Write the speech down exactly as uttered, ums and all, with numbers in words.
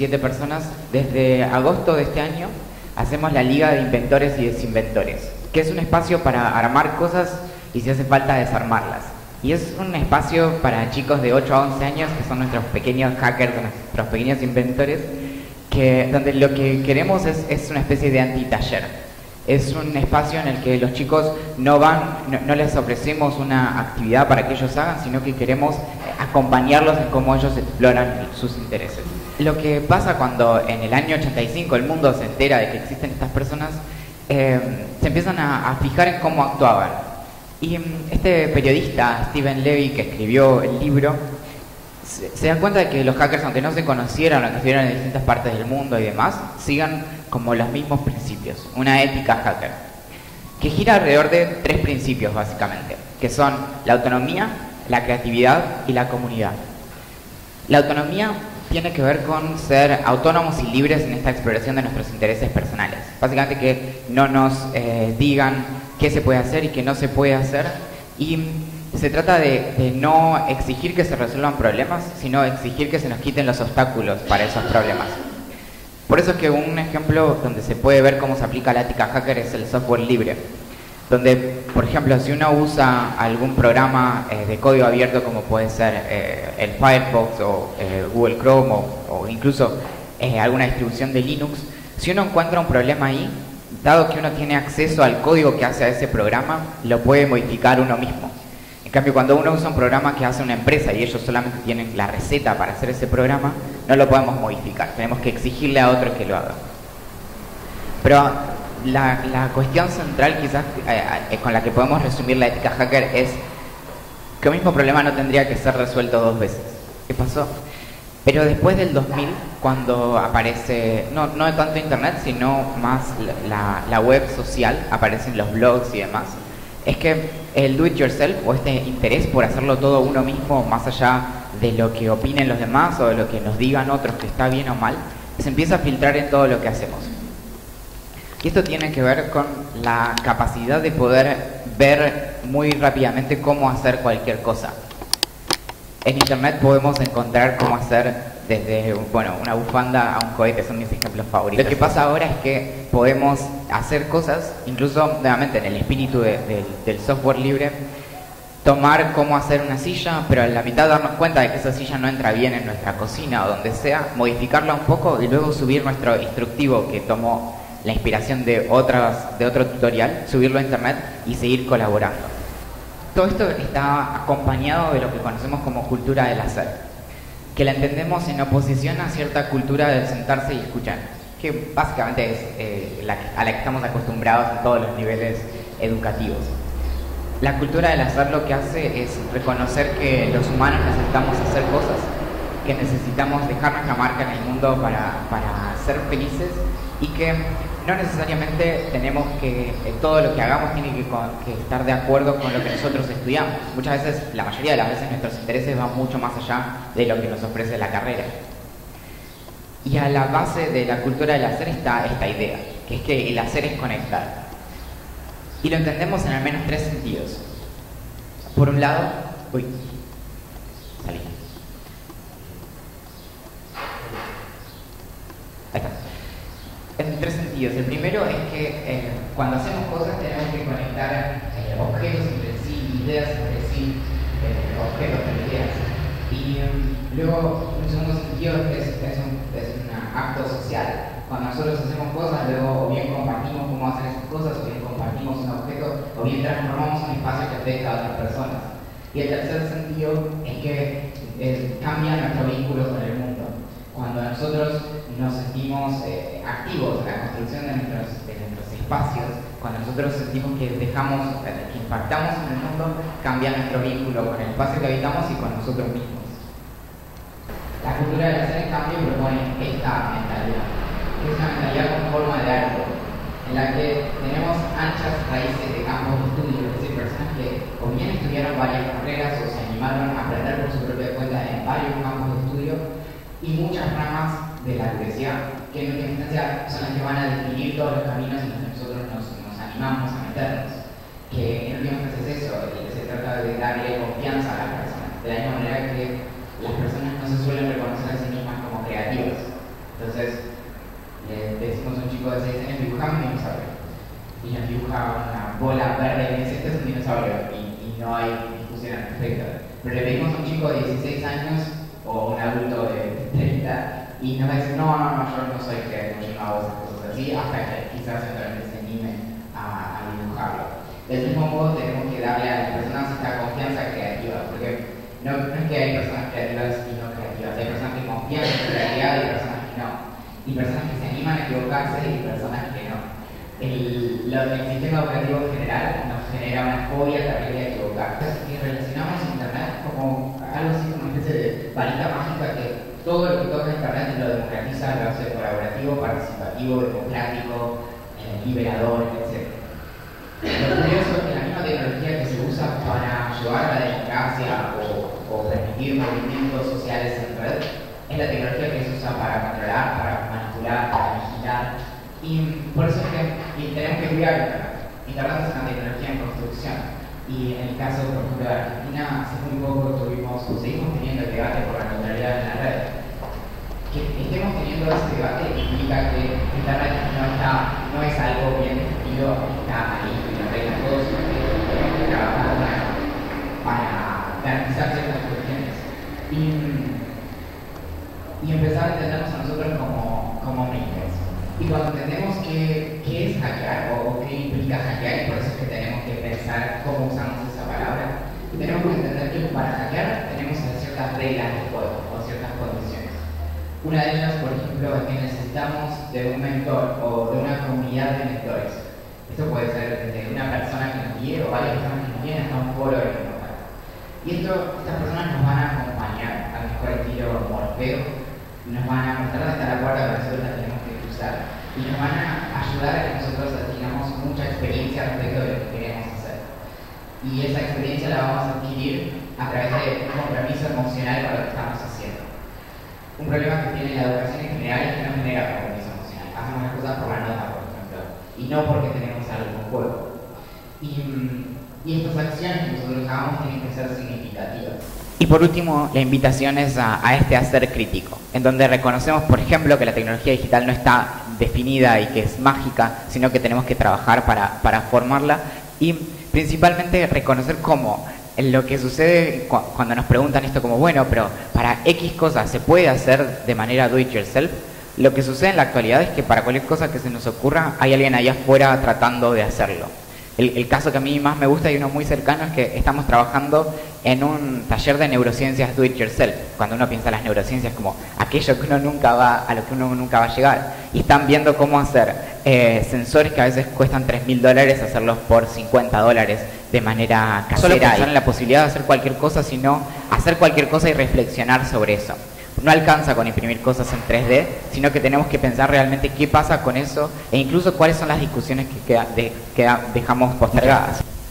siete personas, desde agosto de este año hacemos la Liga de Inventores y Desinventores, que es un espacio para armar cosas y si hace falta desarmarlas. Y es un espacio para chicos de ocho a once años, que son nuestros pequeños hackers, nuestros pequeños inventores, que, donde lo que queremos es, es una especie de antitaller. Es un espacio en el que los chicos no van, no, no les ofrecemos una actividad para que ellos hagan, sino que queremos acompañarlos en cómo ellos exploran sus intereses. Lo que pasa cuando en el año ochenta y cinco el mundo se entera de que existen estas personas, eh, se empiezan a, a fijar en cómo actuaban. Y este periodista, Steven Levy, que escribió el libro, se, se da cuenta de que los hackers, aunque no se conocieran o que estuvieran en distintas partes del mundo y demás, sigan como los mismos principios, una ética hacker, que gira alrededor de tres principios básicamente, que son la autonomía, la creatividad y la comunidad. La autonomía tiene que ver con ser autónomos y libres en esta exploración de nuestros intereses personales. Básicamente que no nos eh, digan qué se puede hacer y qué no se puede hacer. Y se trata de, de no exigir que se resuelvan problemas, sino exigir que se nos quiten los obstáculos para esos problemas. Por eso es que un ejemplo donde se puede ver cómo se aplica la ética hacker es el software libre. Donde, por ejemplo, si uno usa algún programa eh, de código abierto como puede ser eh, el Firefox o eh, Google Chrome o, o incluso eh, alguna distribución de Linux, si uno encuentra un problema ahí, dado que uno tiene acceso al código que hace a ese programa, lo puede modificar uno mismo. En cambio, cuando uno usa un programa que hace una empresa y ellos solamente tienen la receta para hacer ese programa, no lo podemos modificar, tenemos que exigirle a otro que lo haga. Pero La, la cuestión central quizás eh, eh, con la que podemos resumir la ética hacker es que el mismo problema no tendría que ser resuelto dos veces. ¿Qué pasó? Pero después del dos mil, cuando aparece, no, no de tanto internet, sino más la, la, la web social, aparecen los blogs y demás, es que el do it yourself o este interés por hacerlo todo uno mismo, más allá de lo que opinen los demás o de lo que nos digan otros que está bien o mal, se empieza a filtrar en todo lo que hacemos. Y esto tiene que ver con la capacidad de poder ver muy rápidamente cómo hacer cualquier cosa. En internet podemos encontrar cómo hacer desde, bueno, una bufanda a un cohete, son mis ejemplos favoritos. Lo que pasa ahora es que podemos hacer cosas, incluso nuevamente en el espíritu de, de, del software libre, tomar cómo hacer una silla, pero a la mitad darnos cuenta de que esa silla no entra bien en nuestra cocina o donde sea, modificarla un poco y luego subir nuestro instructivo que tomó la inspiración de, otras, de otro tutorial, subirlo a internet y seguir colaborando. Todo esto está acompañado de lo que conocemos como cultura del hacer, que la entendemos en oposición a cierta cultura del sentarse y escuchar, que básicamente es eh, la, a la que estamos acostumbrados en todos los niveles educativos. La cultura del hacer lo que hace es reconocer que los humanos necesitamos hacer cosas, que necesitamos dejar nuestra marca en el mundo para, para ser felices y que no necesariamente tenemos que, eh, todo lo que hagamos tiene que, con, que estar de acuerdo con lo que nosotros estudiamos. Muchas veces, la mayoría de las veces, nuestros intereses van mucho más allá de lo que nos ofrece la carrera. Y a la base de la cultura del hacer está esta idea, que es que el hacer es conectar. Y lo entendemos en al menos tres sentidos. Por un lado, uy, salí. Ahí está. En tres sentidos. El primero es que eh, cuando hacemos cosas tenemos que conectar eh, objetos entre sí, ideas entre sí, eh, objetos entre ideas. Y um, luego, un segundo sentido es, es, un, es un acto social. Cuando nosotros hacemos cosas, luego o bien compartimos cómo hacer esas cosas, o bien compartimos un objeto, o bien transformamos un espacio que afecta a otras personas. Y el tercer sentido es que eh, cambia nuestro vínculo con el mundo. Cuando nosotros nos sentimos eh, activos en la construcción de nuestros, de nuestros espacios, cuando nosotros sentimos que dejamos, eh, que impactamos en el mundo, cambia nuestro vínculo con el espacio que habitamos y con nosotros mismos. La cultura del hacer, en cambio, propone esta mentalidad, que es una mentalidad con forma de árbol, en la que tenemos anchas raíces de campos de estudio, es decir, personas que o bien estudiaron varias carreras o se animaron a aprender por su propia cuenta en varios campos de estudio, y muchas ramas de la universidad, que en última instancia son las que van a definir todos los caminos en los que nosotros nos, nos animamos a meternos. Que en última instancia es eso, se trata de darle confianza a las personas, de la misma manera que las personas no se suelen reconocer a sí mismas como creativas. Entonces, le decimos a un chico de seis años, dibujame un dinosaurio. Y nos dibuja una bola verde, y dice, este es un dinosaurio, y, y no hay discusión al respecto. Pero le pedimos a un chico de dieciséis años, o un adulto de treinta, y nos dice, no, no, no, yo no soy creativo, yo no hago esas cosas así, hasta que quizás eventualmente se anime a, a dibujarlo. Del mismo modo, tenemos que darle a las personas esta confianza creativa, porque no, no es que hay personas creativas y no creativas, hay personas que confían en su creatividad y personas que no, y personas que se animan a equivocarse y personas que no. El, lo, el sistema educativo en general nos genera una fobia terrible a equivocarse, y relacionamos Internet como algo así como una especie de varita mágica que todo lo que toca Internet lo democratiza, lo hace colaborativo, participativo, democrático, eh, liberador, etcétera. Lo curioso es que la misma tecnología que se usa para ayudar a la democracia o, o permitir movimientos sociales en red es la tecnología que se usa para controlar, para manipular, para vigilar. Y por eso es que y tenemos que cuidar Internet. Internet es una tecnología en construcción. Y en el caso, por ejemplo, de Argentina, hace muy poco tuvimos, o seguimos teniendo el debate por la neutralidad en la red. Que estemos teniendo ese debate implica que Internet no, está, no es algo bien definido, está ahí. Todos tenemos que trabajar para, para garantizar ciertas cuestiones y, y empezar a entendernos a nosotros como, como makers. Y cuando entendemos qué, qué es hackear o, o qué implica hackear, y por eso es que tenemos que pensar cómo usamos esa palabra, tenemos que entender que para hackear tenemos ciertas reglas de juego o ciertas condiciones. Una de ellas, por ejemplo, es que necesitamos de un mentor o de una comunidad de mentores. Esto puede ser desde una persona que nos guíe o varias personas que nos guíen hasta un foro de tecnología. Y esto, estas personas nos van a acompañar, al mejor estilo Morfeo, nos van a mostrar dónde está la puerta que nosotros la tenemos que cruzar y nos van a ayudar a que nosotros tengamos mucha experiencia respecto de lo que queremos hacer. Y esa experiencia la vamos a adquirir a través de un compromiso emocional con lo que estamos haciendo. Un problema que tiene la educación en general es que no genera compromiso emocional. Hacemos las cosas por la nota, por ejemplo, y no porque tenemos algo en juego. Y, y estas acciones que nosotros hagamos tienen que ser significativas. Y por último, la invitación es a, a este hacer crítico, en donde reconocemos, por ejemplo, que la tecnología digital no está definida y que es mágica, sino que tenemos que trabajar para, para formarla y principalmente reconocer cómo lo que sucede cu cuando nos preguntan esto como, bueno, pero para X cosas se puede hacer de manera do it yourself. Lo que sucede en la actualidad es que para cualquier cosa que se nos ocurra hay alguien allá afuera tratando de hacerlo. El, el caso que a mí más me gusta y uno muy cercano es que estamos trabajando en un taller de neurociencias do it yourself. Cuando uno piensa en las neurociencias como aquello que uno nunca va, a lo que uno nunca va a llegar. Y están viendo cómo hacer eh, sensores que a veces cuestan tres mil dólares, hacerlos por cincuenta dólares de manera casera. Solo pensar en la posibilidad de hacer cualquier cosa, sino hacer cualquier cosa y reflexionar sobre eso. No alcanza con imprimir cosas en tres D, sino que tenemos que pensar realmente qué pasa con eso e incluso cuáles son las discusiones que, queda, de, que dejamos postergadas.